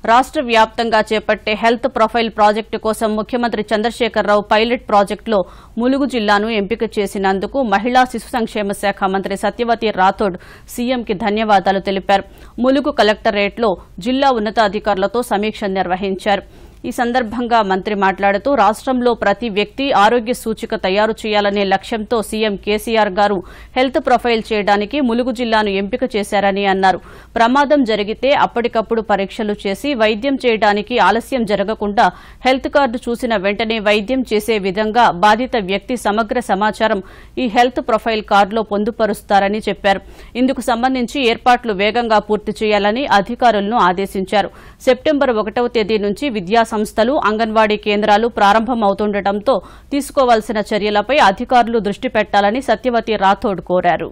రాష్ట్ర వ్యాప్తంగా చేపట్టే హెల్త్ ప్రొఫైల్ ప్రాజెక్టు కోసం ముఖ్యమంత్రి చంద్రశేఖరరావు పైలట్ ప్రాజెక్టులో ములుగు జిల్లాను ఎంపిక చేసినందుకు మహిళా శిశు సంక్షేమ శాఖ మంత్రి సత్యవతి రాథోడ్ సీఎంకి ధన్యవాదాలు తెలిపారు. ములుగు కలెక్టరేట్లో జిల్లా ఉన్నతాధికారులతో సమీక్ష నిర్వహించారు. ఈ సందర్భంగా మంత్రి మాట్లాడుతూ రాష్ట్రంలో ప్రతి వ్యక్తి ఆరోగ్య సూచిక తయారు చేయాలనే లక్ష్యంతో సీఎం కేసీఆర్ గారు హెల్త్ ప్రొఫైల్ చేయడానికి ములుగు జిల్లాను ఎంపిక చేశారని అన్నారు. ప్రమాదం జరిగితే అప్పటికప్పుడు పరీక్షలు చేసి వైద్యం చేయడానికి ఆలస్యం జరగకుండా హెల్త్ కార్డు చూసిన వెంటనే వైద్యం చేసే విధంగా బాధిత వ్యక్తి సమగ్ర సమాచారం ఈ హెల్త్ ప్రొఫైల్ కార్డులో పొందుపరుస్తారని చెప్పారు. ఇందుకు సంబంధించి ఏర్పాట్లు వేగంగా పూర్తి చేయాలని అధికారులను ఆదేశించారు. సెప్టెంబర్ 1వ తేదీ నుంచి విద్యా సంస్థలు అంగన్వాడీ కేంద్రాలు ప్రారంభమవుతుండటంతో తీసుకోవాల్సిన చర్యలపై అధికారులు దృష్టి పెట్టాలని సత్యవతి రాథోడ్ కోరారు.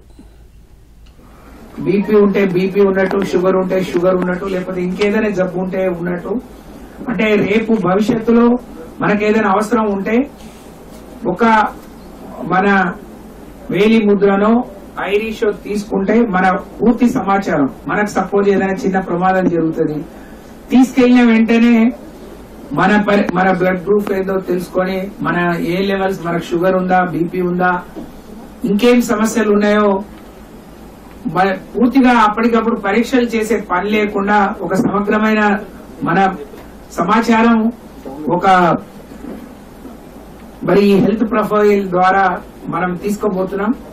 బీపీ ఉంటే బీపీ ఉన్నట్టు, షుగర్ ఉంటే షుగర్ ఉన్నట్టు, లేకపోతే ఇంకేదైనా జబ్బు ఉంటే ఉన్నట్టు, అంటే రేపు భవిష్యత్తులో మనకేదైనా అవసరం ఉంటే ఒక మన వేలి ముద్రనో ఐరిషో తీసుకుంటే మన పూర్తి సమాచారం, మనకు సపోజ్ ఏదైనా చిన్న ప్రమాదం జరుగుతుంది, తీసుకెళ్లిన వెంటనే మన బ్లడ్ గ్రూప్ ఏదో తెలుసుకొని మన ఏ లెవెల్స్, మనకు షుగర్ ఉందా, బీపీ ఉందా, ఇంకేం సమస్యలు ఉన్నాయో పూర్తిగా అప్పటికప్పుడు పరీక్షలు చేసే పని లేకుండా ఒక సమగ్రమైన మన సమాచారం మరి ఈ హెల్త్ ప్రొఫైల్ ద్వారా మనం తీసుకోబోతున్నాం.